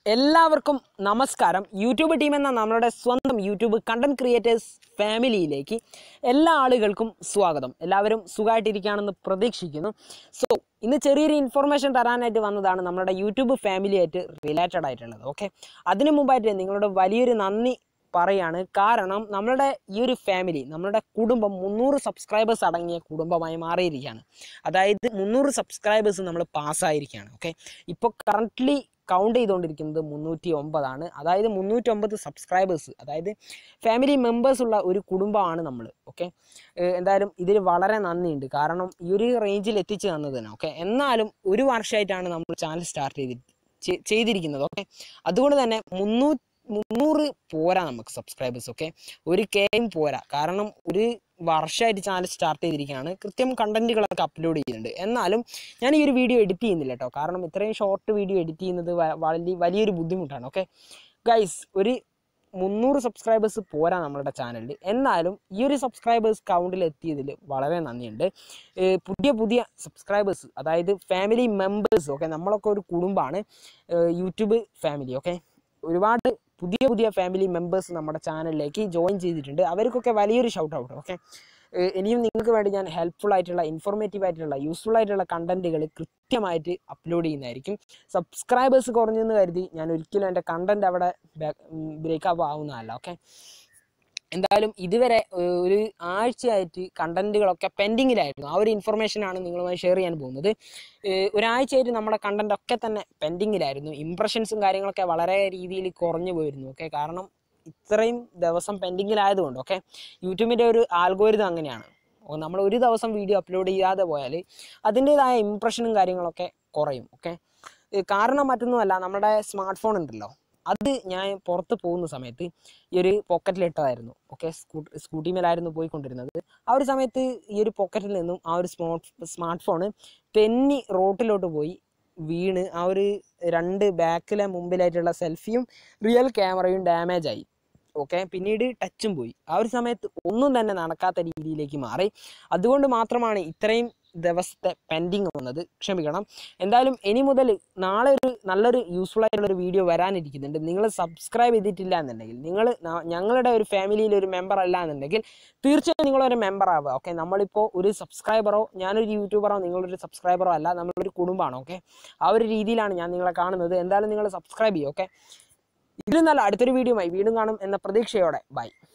എല്ലാവർക്കും നമസ്കാരം. YouTube team എന്ന നമ്മളുടെ സ്വന്തം യൂട്യൂബ് കണ്ടന്റ് ക്രിയേറ്റേഴ്സ് ഫാമിലിയിലേക്ക് എല്ലാ ആളുകൾക്കും സ്വാഗതം. എല്ലാവരും സുഖമായിട്ടിരിക്കുകയാണെന്ന് പ്രതീക്ഷിക്കുന്നു. സോ ഇന്ന് ചെറിയൊരു ഇൻഫർമേഷൻ തരാനായിട്ട് വന്നതാണ് നമ്മുടെ യൂട്യൂബ് ഫാമിലിയായിട്ട് റിലേറ്റഡ് ആയിട്ടുള്ളത്. ഓക്കെ, അതിനു മുമ്പായിട്ട് നിങ്ങളുടെ വലിയൊരു നന്ദി പറയാണ്. കാരണം നമ്മളുടെ ഈ ഒരു ഫാമിലി, നമ്മളുടെ കുടുംബം 300 സബ്സ്ക്രൈബേഴ്സ് അടങ്ങിയ കുടുംബമായി മാറിയിരിക്കുകയാണ്. അതായത് 300 സബ്സ്ക്രൈബേഴ്സ് നമ്മൾ പാസ്സായിരിക്കുകയാണ്. ഓക്കെ, ഇപ്പോൾ കറൻ്റ്ലി കൗണ്ട് ചെയ്തുകൊണ്ടിരിക്കുന്നത് 309 അതായത് 309 സബ്സ്ക്രൈബേഴ്സ്, അതായത് ഫാമിലി മെമ്പേഴ്സ് ഉള്ള ഒരു കുടുംബമാണ് നമ്മൾ. ഓക്കെ, എന്തായാലും ഇതിൽ വളരെ നന്ദിയുണ്ട്. കാരണം ഈ ഒരു റേഞ്ചിൽ എത്തിച്ചു തന്നതിന്. ഓക്കെ, എന്നാലും ഒരു വർഷമായിട്ടാണ് നമ്മൾ ചാനൽ സ്റ്റാർട്ട് ചെയ്തിരിക്കുന്നത്. ഓക്കെ, അതുകൊണ്ട് തന്നെ 300 പോരാ നമുക്ക് സബ്സ്ക്രൈബേഴ്സ്. ഓക്കെ, 1K പോരാ. കാരണം ഒരു വർഷമായിട്ട് ചാനൽ സ്റ്റാർട്ട് ചെയ്തിരിക്കുകയാണ്. കൃത്യം കണ്ടന്റുകളൊക്കെ അപ്ലോഡ് ചെയ്യുന്നുണ്ട്. എന്നാലും ഞാൻ ഈ ഒരു വീഡിയോ എഡിറ്റ് ചെയ്യുന്നില്ല കേട്ടോ. കാരണം ഇത്രയും ഷോർട്ട് വീഡിയോ എഡിറ്റ് ചെയ്യുന്നത് വലിയൊരു ബുദ്ധിമുട്ടാണ്. ഓക്കെ ഗൈസ്, ഒരു 300 സബ്സ്ക്രൈബേഴ്സ് പോരാ നമ്മളുടെ ചാനലിൽ. എന്നാലും ഈ ഒരു സബ്സ്ക്രൈബേഴ്സ് കൗണ്ടിൽ എത്തിയതിൽ വളരെ നന്ദിയുണ്ട്. പുതിയ സബ്സ്ക്രൈബേഴ്സ്, അതായത് ഫാമിലി മെമ്പേഴ്സ്. ഓക്കെ, നമ്മളൊക്കെ ഒരു കുടുംബമാണ് യൂട്യൂബ് ഫാമിലി. ഓക്കെ, ഒരുപാട് പുതിയ ഫാമിലി മെമ്പേഴ്സ് നമ്മുടെ ചാനലിലേക്ക് ജോയിൻ ചെയ്തിട്ടുണ്ട്. അവർക്കൊക്കെ വലിയൊരു ഷൗട്ട് ഔട്ട്. ഓക്കെ, ഇനിയും നിങ്ങൾക്ക് വേണ്ടി ഞാൻ ഹെൽപ്ഫുൾ ആയിട്ടുള്ള, ഇൻഫോർമേറ്റീവ് ആയിട്ടുള്ള, യൂസ്ഫുൾ ആയിട്ടുള്ള കണ്ടന്റുകൾ കൃത്യമായിട്ട് അപ്ലോഡ് ചെയ്യുന്നതായിരിക്കും. സബ്സ്ക്രൈബേഴ്സ് കുറഞ്ഞെന്ന് കരുതി ഞാൻ ഒരിക്കലും എൻ്റെ കണ്ടന്റ് അവിടെ ബ്രേക്കപ്പ് ആവുന്നതല്ല. ഓക്കെ, എന്തായാലും ഇതുവരെ ഒരു ആഴ്ചയായിട്ട് കണ്ടന്റുകളൊക്കെ പെൻഡിങ്ങിലായിരുന്നു. ആ ഒരു ഇൻഫർമേഷനാണ് നിങ്ങളുമായി ഷെയർ ചെയ്യാൻ പോകുന്നത്. ഒരാഴ്ചയായിട്ട് നമ്മുടെ കണ്ടന്റ് ഒക്കെ തന്നെ പെൻഡിങ്ങിലായിരുന്നു. ഇംപ്രഷൻസും കാര്യങ്ങളൊക്കെ വളരെ രീതിയിൽ കുറഞ്ഞു പോയിരുന്നു. ഓക്കെ, കാരണം ഇത്രയും ദിവസം പെൻഡിങ്ങിലായതുകൊണ്ട്. ഓക്കെ, യൂട്യൂബിൻ്റെ ഒരു ആൽഗോരിതം അങ്ങനെയാണ്. നമ്മൾ ഒരു ദിവസം വീഡിയോ അപ്ലോഡ് ചെയ്യാതെ പോയാൽ അതിൻ്റേതായ ഇംപ്രഷനും കാര്യങ്ങളൊക്കെ കുറയും. ഓക്കെ, കാരണം മറ്റൊന്നുമല്ല, നമ്മുടെ സ്മാർട്ട് ഫോൺ ഉണ്ടല്ലോ, അത് ഞാൻ പുറത്ത് പോകുന്ന സമയത്ത് ഈ ഒരു പോക്കറ്റിലിട്ടതായിരുന്നു. ഓക്കെ, സ്കൂട്ടിമേലായിരുന്നു പോയിക്കൊണ്ടിരുന്നത്. ആ ഒരു സമയത്ത് ഈ ഒരു പോക്കറ്റിൽ നിന്നും ആ ഒരു സ്മാർട്ട് ഫോണ് തെന്നി റോട്ടിലോട്ട് പോയി വീണ് ആ ഒരു ബാക്കിലെ മുമ്പിലായിട്ടുള്ള സെൽഫിയും റിയൽ ക്യാമറയും ഡാമേജ് ആയി. ഓക്കെ, പിന്നീട് ടച്ചും പോയി. ആ ഒരു സമയത്ത് ഒന്നും തന്നെ നടക്കാത്ത രീതിയിലേക്ക് മാറി. അതുകൊണ്ട് മാത്രമാണ് ഇത്രയും ദിവസത്തെ പെൻഡിങ് വന്നത്. ക്ഷമിക്കണം. എന്തായാലും ഇനി മുതൽ നാളെ ഒരു നല്ലൊരു യൂസ്ഫുൾ ആയിട്ടുള്ളൊരു വീഡിയോ വരാനിരിക്കുന്നുണ്ട്. നിങ്ങൾ സബ്സ്ക്രൈബ് ചെയ്തിട്ടില്ല എന്നുണ്ടെങ്കിൽ, നിങ്ങൾ ഞങ്ങളുടെ ഒരു ഫാമിലിയിൽ ഒരു മെമ്പർ അല്ല എന്നുണ്ടെങ്കിൽ തീർച്ചയായും നിങ്ങളൊരു മെമ്പർ ആവുക. ഓക്കെ, നമ്മളിപ്പോൾ ഒരു സബ്സ്ക്രൈബറോ, ഞാനൊരു യൂട്യൂബറോ, നിങ്ങളൊരു സബ്സ്ക്രൈബറോ അല്ല, നമ്മളൊരു കുടുംബമാണ്. ഓക്കെ, ആ ഒരു രീതിയിലാണ് ഞാൻ നിങ്ങളെ കാണുന്നത്. എന്തായാലും നിങ്ങൾ സബ്സ്ക്രൈബ് ചെയ്യും. ഓക്കെ, ഇതിൽ നല്ല അടുത്തൊരു വീഡിയോയുമായി വീണ്ടും കാണും എന്ന പ്രതീക്ഷയോടെ ബൈ.